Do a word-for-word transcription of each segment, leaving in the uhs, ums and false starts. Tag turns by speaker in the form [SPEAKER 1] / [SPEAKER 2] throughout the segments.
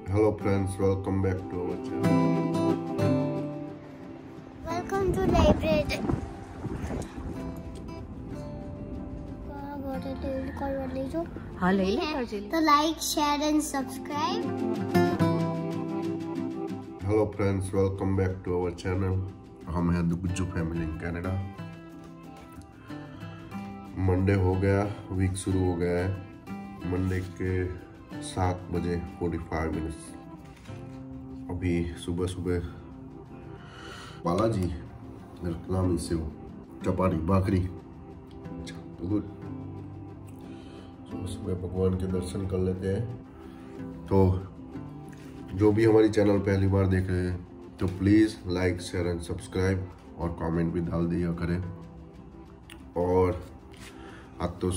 [SPEAKER 1] Hello friends, welcome back to our channel.
[SPEAKER 2] Welcome to library.
[SPEAKER 3] हाँ ले ले
[SPEAKER 2] तो like share and subscribe.
[SPEAKER 1] Hello friends, welcome back to our channel. हम हैं the Gujju family in Canada. Monday हो गया, week शुरू हो गया है। मंडे के सात बजे फोर्टी फाइव मिनट्स। अभी सुबह सुबह बालाजी रतलामी से हो चपाटी भाकरी गुड। सुबह सुबह भगवान के दर्शन कर लेते हैं। तो जो भी हमारी चैनल पहली बार देख रहे हैं तो please like share and subscribe और कमेंट भी डाल दिया करें। और आज तो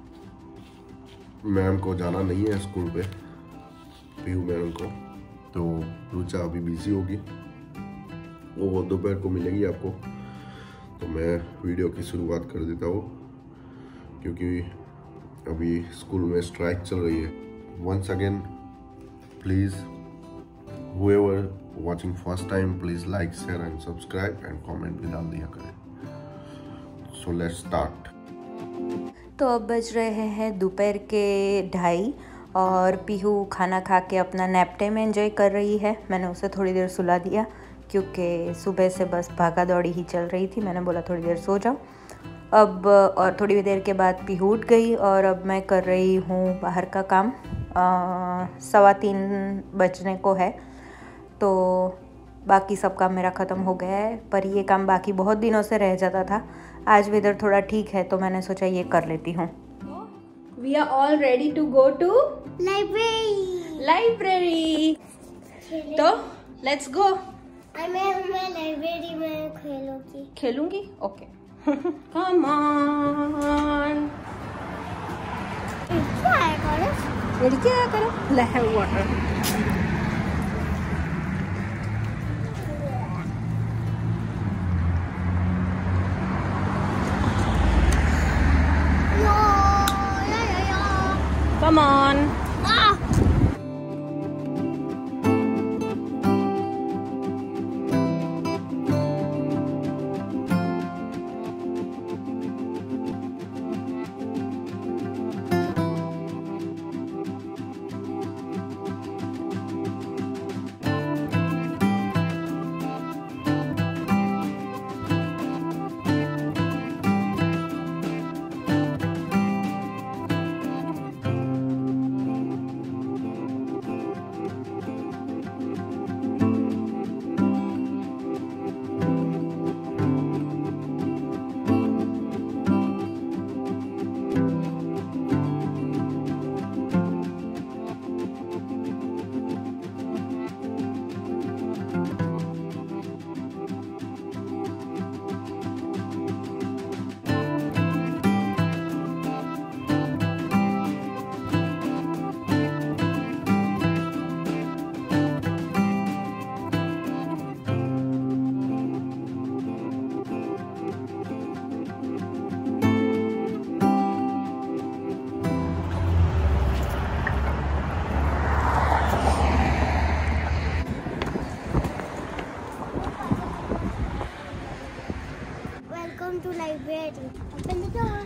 [SPEAKER 1] मैम को जाना नहीं है स्कूल पे, पीयू मैम को, तो रुचा अभी बिजी होगी, वो दोपहर को मिलेगी आपको। तो मैं वीडियो की शुरुआत कर देता हूँ क्योंकि अभी स्कूल में स्ट्राइक चल रही है। Once again please whoever watching first time please like share and subscribe and comment भी डाल दिया करें। so let's start।
[SPEAKER 3] तो अब बज रहे हैं दोपहर के ढाई और पीहू खाना खा के अपना नैप टाइम एंजॉय कर रही है। मैंने उसे थोड़ी देर सुला दिया क्योंकि सुबह से बस भागा दौड़ी ही चल रही थी। मैंने बोला थोड़ी देर सो जाओ। अब और थोड़ी देर के बाद पीहू उठ गई और अब मैं कर रही हूँ बाहर का काम। सवा तीन बजने को है तो बाकी सब काम मेरा ख़त्म हो गया है, पर ये काम बाकी बहुत दिनों से रह जाता था। आज वेदर थोड़ा ठीक है तो मैंने सोचा ये कर लेती हूँ। We are all ready to go to
[SPEAKER 2] library
[SPEAKER 3] library तो लेट्स गो।
[SPEAKER 2] मैं मैं लाइब्रेरी में खेलूंगी
[SPEAKER 3] खेलूंगी ओके कम ऑन।
[SPEAKER 2] क्या करो
[SPEAKER 3] रेडी क्या करो ले water. Come on.
[SPEAKER 2] Ah! Welcome to library. Open the door.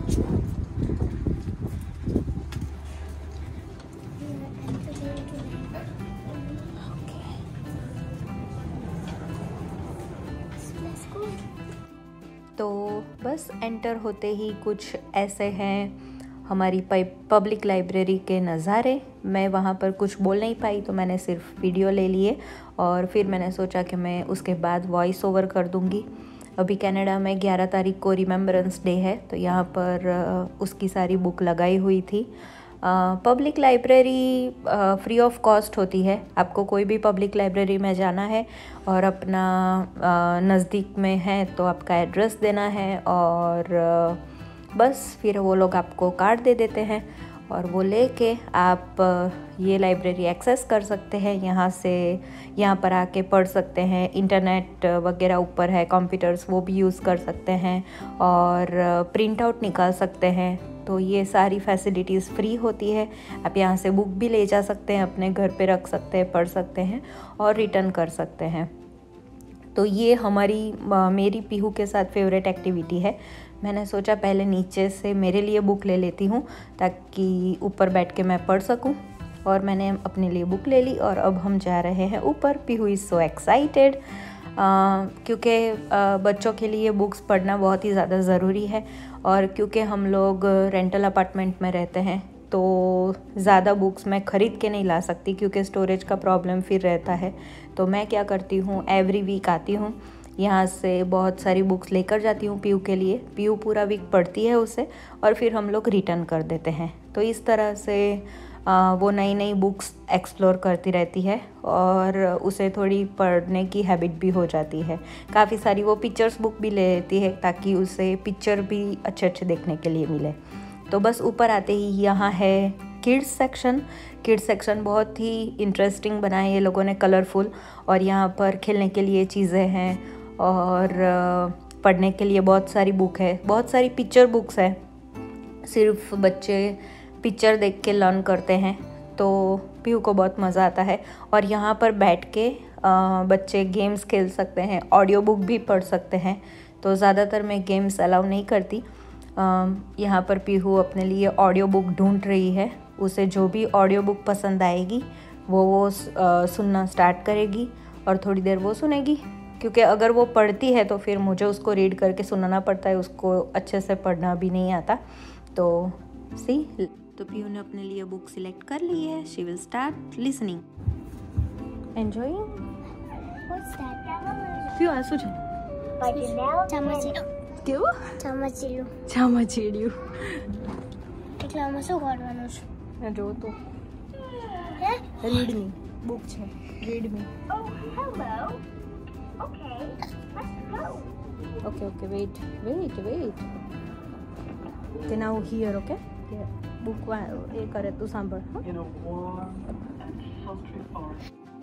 [SPEAKER 2] Let's go.
[SPEAKER 3] तो बस एंटर होते ही कुछ ऐसे हैं हमारी पब्लिक लाइब्रेरी के नज़ारे। मैं वहाँ पर कुछ बोल नहीं पाई तो मैंने सिर्फ वीडियो ले लिए और फिर मैंने सोचा कि मैं उसके बाद वॉइस ओवर कर दूँगी। अभी कनाडा में ग्यारह तारीख को रिमेम्बरेंस डे है तो यहाँ पर उसकी सारी बुक लगाई हुई थी। Public library free of cost होती है। आपको कोई भी पब्लिक लाइब्रेरी में जाना है और अपना नज़दीक में है तो आपका एड्रेस देना है और बस फिर वो लोग आपको कार्ड दे देते हैं और वो लेके आप ये लाइब्रेरी एक्सेस कर सकते हैं। यहाँ से यहाँ पर आके पढ़ सकते हैं। इंटरनेट वगैरह ऊपर है, कंप्यूटर्स वो भी यूज़ कर सकते हैं और प्रिंट आउट निकाल सकते हैं। तो ये सारी फैसिलिटीज़ फ्री होती है। आप यहाँ से बुक भी ले जा सकते हैं, अपने घर पे रख सकते हैं, पढ़ सकते हैं और रिटर्न कर सकते हैं। तो ये हमारी मेरी पीहू के साथ फेवरेट एक्टिविटी है। मैंने सोचा पहले नीचे से मेरे लिए बुक ले लेती हूँ ताकि ऊपर बैठ के मैं पढ़ सकूँ, और मैंने अपने लिए बुक ले ली और अब हम जा रहे हैं ऊपर। पीहू इज़ सो एक्साइटेड क्योंकि बच्चों के लिए बुक्स पढ़ना बहुत ही ज़्यादा ज़रूरी है, और क्योंकि हम लोग रेंटल अपार्टमेंट में रहते हैं तो ज़्यादा बुक्स मैं ख़रीद के नहीं ला सकती क्योंकि स्टोरेज का प्रॉब्लम फिर रहता है। तो मैं क्या करती हूँ, एवरी वीक आती हूँ, यहाँ से बहुत सारी बुक्स लेकर जाती हूँ पीहू के लिए। पीहू पूरा वीक पढ़ती है उसे और फिर हम लोग रिटर्न कर देते हैं। तो इस तरह से आ, वो नई नई बुक्स एक्सप्लोर करती रहती है और उसे थोड़ी पढ़ने की हैबिट भी हो जाती है। काफ़ी सारी वो पिक्चर्स बुक भी ले लेती है ताकि उसे पिक्चर भी अच्छे अच्छे देखने के लिए मिले। तो बस ऊपर आते ही यहाँ है किड्स सेक्शन। किड्स सेक्शन बहुत ही इंटरेस्टिंग बना है ये लोगों ने, कलरफुल, और यहाँ पर खेलने के लिए चीज़ें हैं और पढ़ने के लिए बहुत सारी बुक है, बहुत सारी पिक्चर बुक्स है। सिर्फ बच्चे पिक्चर देख के लर्न करते हैं, तो पीहू को बहुत मज़ा आता है। और यहाँ पर बैठ के आ, बच्चे गेम्स खेल सकते हैं, ऑडियो बुक भी पढ़ सकते हैं। तो ज़्यादातर मैं गेम्स अलाउ नहीं करती। यहाँ पर पीहू अपने लिए ऑडियो बुक ढूंढ रही है। उसे जो भी ऑडियो बुक पसंद आएगी वो वो आ, सुनना स्टार्ट करेगी और थोड़ी देर वो सुनेगी, क्योंकि अगर वो पढ़ती है तो फिर मुझे उसको रीड करके सुनाना पड़ता है, उसको अच्छे से पढ़ना भी नहीं आता। तो सी तो पीहू ने अपने लिए बुक सिलेक्ट कर ली है। She will start listening, enjoying.
[SPEAKER 2] What's that?
[SPEAKER 3] क्यों आंसू છે?
[SPEAKER 2] ચામચીલું.
[SPEAKER 3] કેવું?
[SPEAKER 2] ચામચીલું.
[SPEAKER 3] ચામાચીડિયું.
[SPEAKER 2] એટલે આમાં શું કરવાનું છે?
[SPEAKER 3] જો તો
[SPEAKER 2] હે?
[SPEAKER 3] રીડ મી બુક છે, read me.
[SPEAKER 2] Oh, hello. Okay, let's go.
[SPEAKER 3] Okay okay wait wait wait કે નાઉ હિયર. ઓકે બુક એ કરે તું સાંભળ.
[SPEAKER 4] In a warm and sultry forest.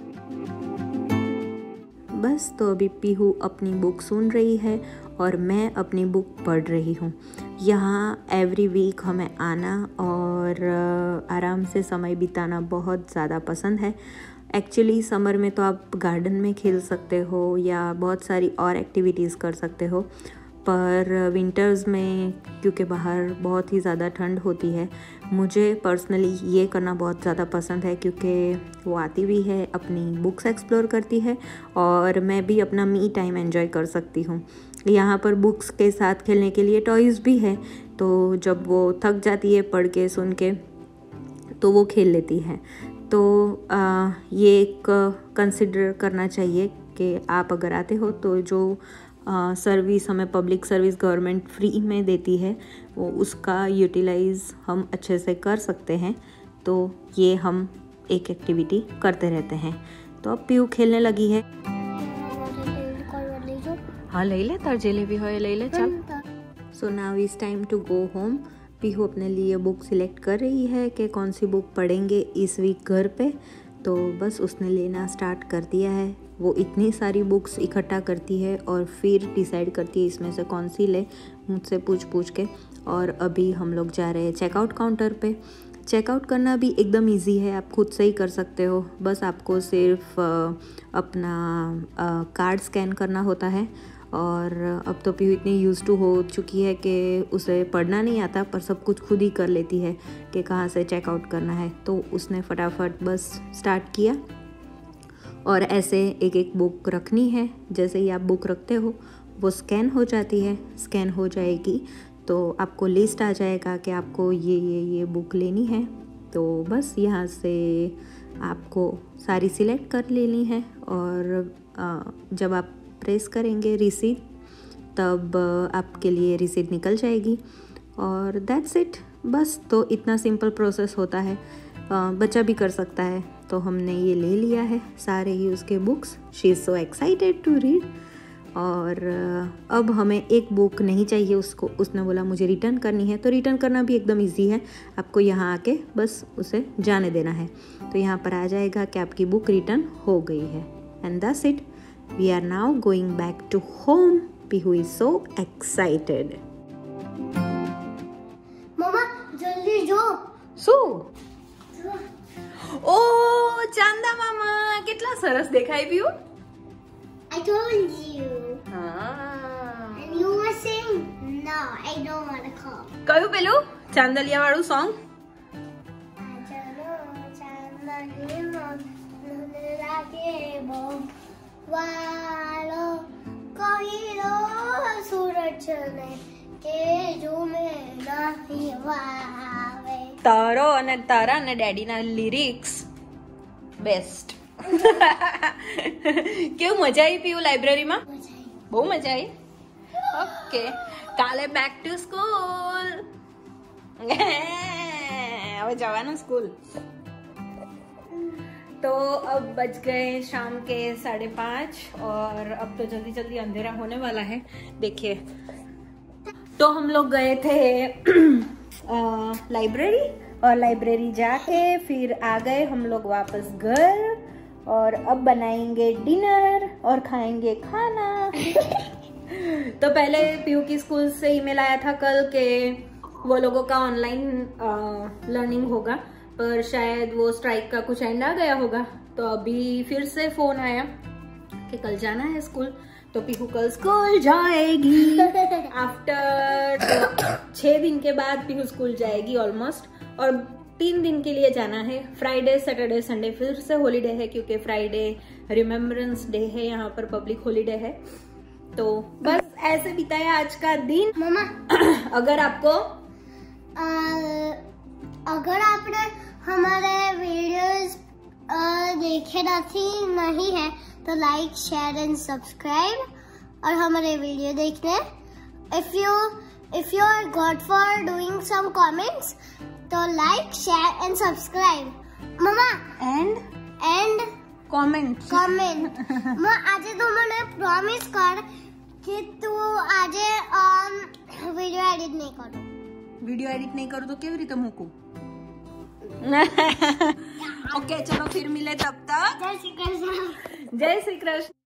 [SPEAKER 3] बस तो अभी पीहू अपनी बुक सुन रही है और मैं अपनी बुक पढ़ रही हूँ। यहाँ एवरी वीक हमें आना और आराम से समय बिताना बहुत ज़्यादा पसंद है। एक्चुअली समर में तो आप गार्डन में खेल सकते हो या बहुत सारी और एक्टिविटीज़ कर सकते हो, पर विंटर्स में क्योंकि बाहर बहुत ही ज़्यादा ठंड होती है, मुझे पर्सनली ये करना बहुत ज़्यादा पसंद है क्योंकि वो आती भी है, अपनी बुक्स एक्सप्लोर करती है और मैं भी अपना मी टाइम एंजॉय कर सकती हूँ। यहाँ पर बुक्स के साथ खेलने के लिए टॉयज़ भी है, तो जब वो थक जाती है पढ़ के सुन के तो वो खेल लेती है। तो आ, ये एक कंसिडर करना चाहिए कि आप अगर आते हो तो जो सर्विस हमें पब्लिक सर्विस गवर्नमेंट फ्री में देती है वो उसका यूटिलाइज़ हम अच्छे से कर सकते हैं। तो ये हम एक एक्टिविटी करते रहते हैं। तो अब पीहू खेलने लगी है। हाँ ले ले, तार जेले भी हो ले ले, चल। So now is time to go home. Pihu अपने लिए बुक सिलेक्ट कर रही है कि कौन सी बुक पढ़ेंगे इस वीक घर पे। तो बस उसने लेना स्टार्ट कर दिया है। वो इतनी सारी बुक्स इकट्ठा करती है और फिर डिसाइड करती है इसमें से कौन सी ले, मुझसे पूछ पूछ के। और अभी हम लोग जा रहे हैं चेकआउट काउंटर पे। चेकआउट करना भी एकदम इजी है, आप खुद से ही कर सकते हो। बस आपको सिर्फ अपना कार्ड स्कैन करना होता है। और अब तो पीहू इतनी यूज़ टू हो चुकी है कि उसे पढ़ना नहीं आता, पर सब कुछ खुद ही कर लेती है कि कहाँ से चेकआउट करना है। तो उसने फटाफट बस स्टार्ट किया और ऐसे एक एक बुक रखनी है। जैसे ही आप बुक रखते हो वो स्कैन हो जाती है। स्कैन हो जाएगी तो आपको लिस्ट आ जाएगा कि आपको ये ये ये बुक लेनी है। तो बस यहाँ से आपको सारी सिलेक्ट कर लेनी है और जब आप प्रेस करेंगे रिसीट तब आपके लिए रिसीट निकल जाएगी और दैट्स इट। बस तो इतना सिंपल प्रोसेस होता है, बच्चा भी कर सकता है। तो हमने ये ले लिया है सारे ही उसके books. She is so excited to read. और अब हमें एक बुक नहीं चाहिए उसको, उसने बोला मुझे रिटर्न करनी है। तो रिटर्न करना भी एकदम इजी है, आपको यहाँ आके बस उसे जाने देना है। तो यहाँ पर आ जाएगा कि आपकी बुक रिटर्न हो गई है and that's it. We are now going back to home. Pihu is so excited.
[SPEAKER 2] मम्मा
[SPEAKER 3] ઓ ચાંદા મામા કેટલા સરસ દેખાય પીયુ.
[SPEAKER 2] I told you.
[SPEAKER 3] હા.
[SPEAKER 2] And you were saying, no, I don't want to come.
[SPEAKER 3] કયું પેલું ચાંદલિયા વાળું સોંગ? તારો અને તારા અને ડેડીના લિરિક્સ બેસ્ટ. કેવું મજા આવી પીયું લાઇબ્રેરીમાં? બહુ મજા આવી. ઓકે કાલે બેક ટુ સ્કૂલ. હવે જવાનું स्कूल. तो अब बज गए शाम के साढ़े पाँच और अब तो जल्दी जल्दी अंधेरा होने वाला है. देखिए तो हम लोग गए थे लाइब्रेरी और लाइब्रेरी जाके फिर आ गए हम लोग वापस घर और अब बनाएंगे डिनर और खाएंगे खाना. तो पहले पीयू की स्कूल से ईमेल आया था कल के वो लोगों का ऑनलाइन लर्निंग होगा पर शायद वो स्ट्राइक का कुछ एंड आ गया होगा. तो अभी फिर से फोन आया कि कल जाना है स्कूल. तो पीहू कल स्कूल जाएगी. आफ्टर तो छः दिन के बाद पीहू स्कूल जाएगी ऑलमोस्ट. और तीन दिन के लिए जाना है. फ्राइडे सैटरडे संडे फिर से हॉलीडे है क्योंकि फ्राइडे रिमेम्बरेंस डे है, यहाँ पर पब्लिक हॉलीडे है. तो बस ऐसे बिताया आज का दिन.
[SPEAKER 2] मम्मा
[SPEAKER 3] अगर आपको
[SPEAKER 2] आ, अगर आपने हमारे वीडियोस देखे नहीं नहीं है तो लाइक शेयर एंड सब्सक्राइब और हमारे वीडियो देखने. If you if you are good for doing some comments तो लाइक शेयर एंड सब्सक्राइब. मम्मा
[SPEAKER 3] एंड
[SPEAKER 2] एंड
[SPEAKER 3] कमेंट
[SPEAKER 2] कमेंट. मैं आज तो मैंने प्रॉमिस कर कि तू आज वीडियो एडिट नहीं करो.
[SPEAKER 3] वीडियो एडिट नहीं करूँ तो केवी रीते मूकूं? ओके चलो फिर मिले तब तक.
[SPEAKER 2] जय श्री कृष्ण.
[SPEAKER 3] जय श्री कृष्ण.